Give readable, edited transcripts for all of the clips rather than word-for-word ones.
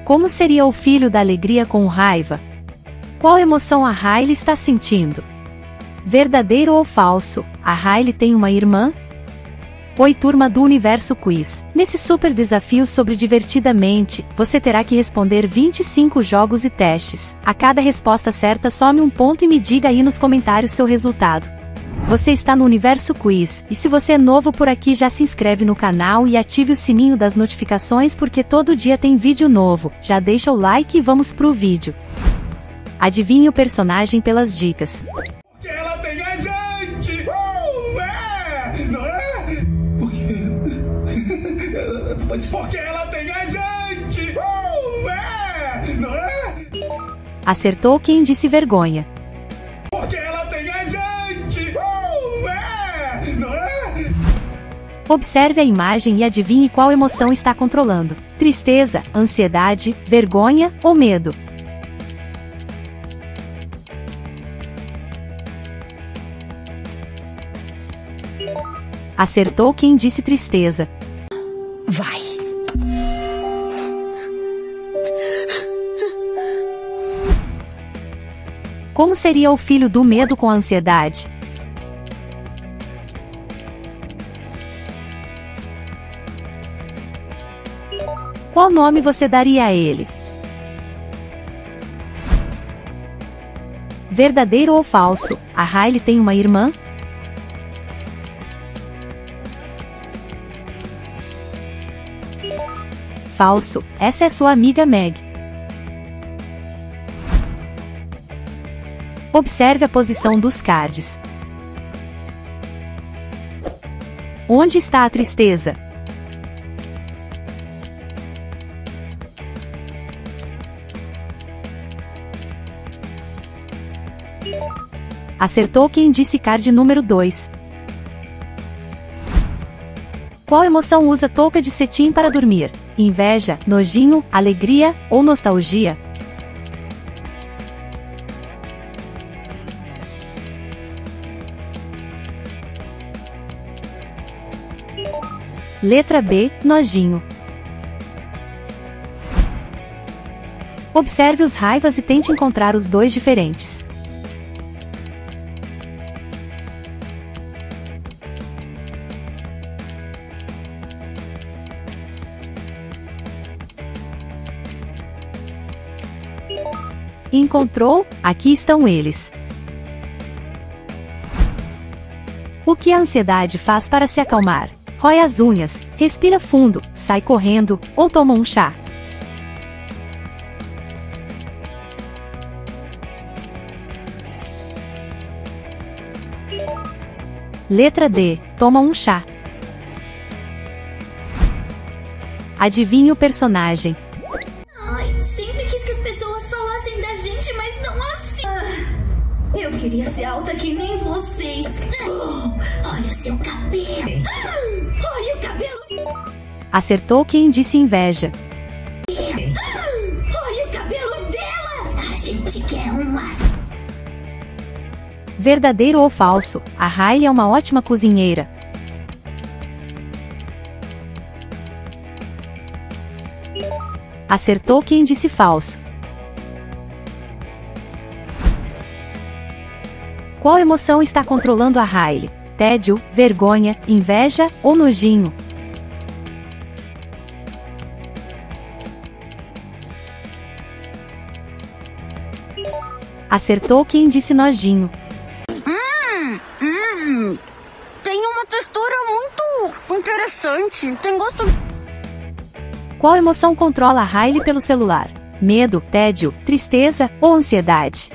Como seria o filho da alegria com raiva? Qual emoção a Riley está sentindo? Verdadeiro ou falso, a Riley tem uma irmã? Oi turma do Universo Quiz. Nesse super desafio sobre Divertidamente, você terá que responder 25 jogos e testes. A cada resposta certa some um ponto e me diga aí nos comentários seu resultado. Você está no Universo Quiz, e se você é novo por aqui já se inscreve no canal e ative o sininho das notificações porque todo dia tem vídeo novo. Já deixa o like e vamos pro vídeo. Adivinhe o personagem pelas dicas. Porque ela tem a gente! Não é? Porque ela tem a gente! Não é? Acertou quem disse vergonha. Porque ela tem a gente! Não é? Observe a imagem e adivinhe qual emoção está controlando. Tristeza, ansiedade, vergonha ou medo? Acertou quem disse tristeza. Vai. Como seria o filho do medo com a ansiedade? Qual nome você daria a ele? Verdadeiro ou falso, a Riley tem uma irmã? Falso, essa é sua amiga Meg. Observe a posição dos cards. Onde está a tristeza? Acertou quem disse card número 2. Qual emoção usa touca de cetim para dormir? Inveja, nojinho, alegria ou nostalgia? Letra B, nojinho. Observe os raivas e tente encontrar os dois diferentes. Encontrou? Aqui estão eles. O que a ansiedade faz para se acalmar? Rói as unhas, respira fundo, sai correndo, ou toma um chá. Letra D, toma um chá. Adivinhe o personagem. Ai, sempre quis que as pessoas falassem da gente, mas não assim. Eu queria ser alta que nem vocês. Olha o seu cabelo. Olha o cabelo. Acertou quem disse inveja. Olha o cabelo dela. A gente quer uma. Verdadeiro ou falso, a Riley é uma ótima cozinheira. Acertou quem disse falso. Qual emoção está controlando a Riley? Tédio, vergonha, inveja ou nojinho? Acertou quem disse nojinho. Tem uma textura muito interessante. Tem gosto. Qual emoção controla a Riley pelo celular? Medo, tédio, tristeza ou ansiedade?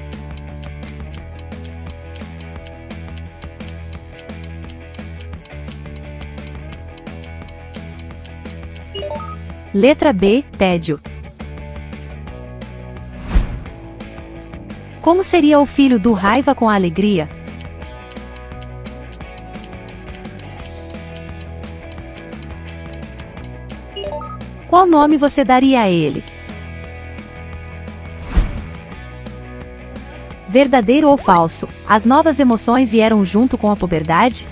Letra B, tédio. Como seria o filho do raiva com a alegria? Qual nome você daria a ele? Verdadeiro ou falso, as novas emoções vieram junto com a puberdade?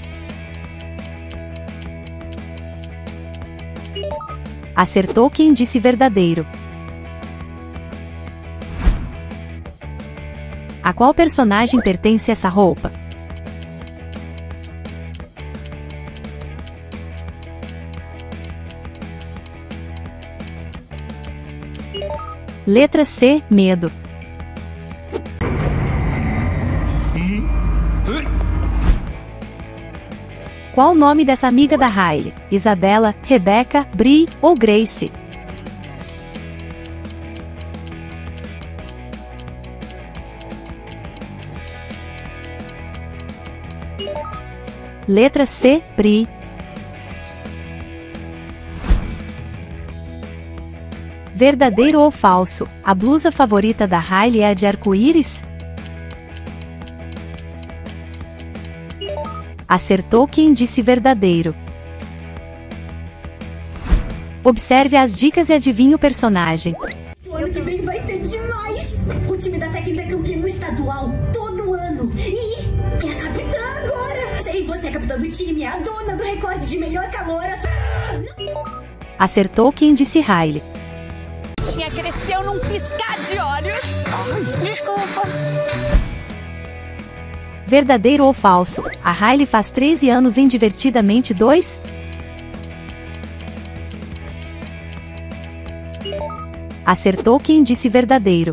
Acertou quem disse verdadeiro. A qual personagem pertence essa roupa? Letra C, medo. Qual o nome dessa amiga da Riley? Isabela, Rebecca, Bri ou Grace? Letra C, Bri. Verdadeiro ou falso? A blusa favorita da Riley é a de arco-íris? Acertou quem disse verdadeiro. Observe as dicas e adivinhe o personagem. O ano que vem vai ser demais! O time da técnica é campeão estadual todo ano. E é a capitã agora! Sei, você é a capitã do time, é a dona do recorde de melhor caloura. Acertou quem disse Riley. Cresceu num piscar de olhos. Desculpa. Verdadeiro ou falso? A Riley faz 13 anos em Divertidamente 2? Acertou quem disse verdadeiro.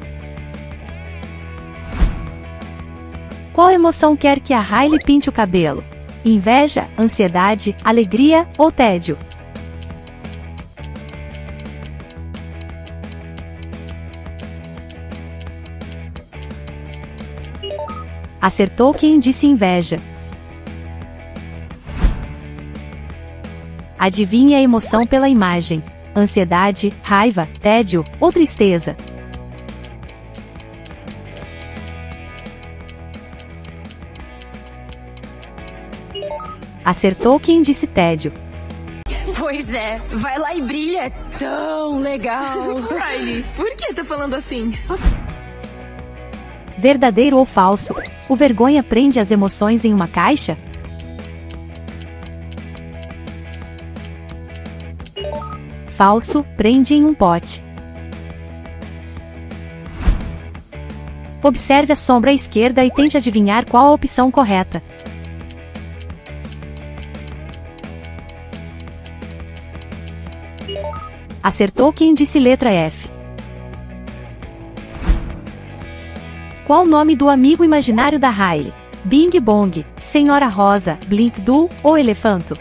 Qual emoção quer que a Riley pinte o cabelo? Inveja, ansiedade, alegria ou tédio? Acertou quem disse inveja. Adivinhe a emoção pela imagem. Ansiedade, raiva, tédio ou tristeza? Acertou quem disse tédio. Pois é, vai lá e brilha. É tão legal. Riley, por que tá falando assim? Verdadeiro ou falso? O vergonha prende as emoções em uma caixa? Falso, prende em um pote. Observe a sombra à esquerda e tente adivinhar qual a opção correta. Acertou quem disse letra F. Qual o nome do amigo imaginário da Riley? Bing Bong, Senhora Rosa, Blink Doo ou Elefanto?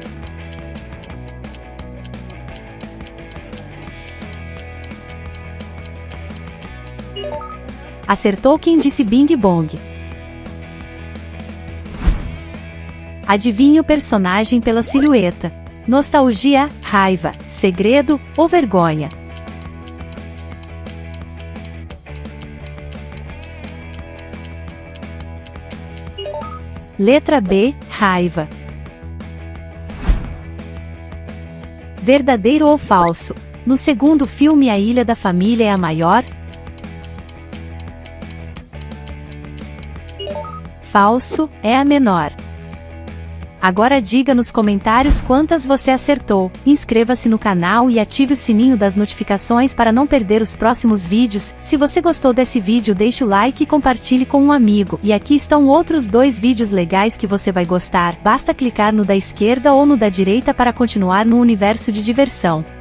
Acertou quem disse Bing Bong. Adivinhe o personagem pela silhueta. Nostalgia, raiva, segredo ou vergonha? Letra B, raiva. Verdadeiro ou falso? No segundo filme a Ilha da Família é a maior? Falso, é a menor. Agora diga nos comentários quantas você acertou. Inscreva-se no canal e ative o sininho das notificações para não perder os próximos vídeos. Se você gostou desse vídeo, deixe o like e compartilhe com um amigo. E aqui estão outros 2 vídeos legais que você vai gostar. Basta clicar no da esquerda ou no da direita para continuar no universo de diversão.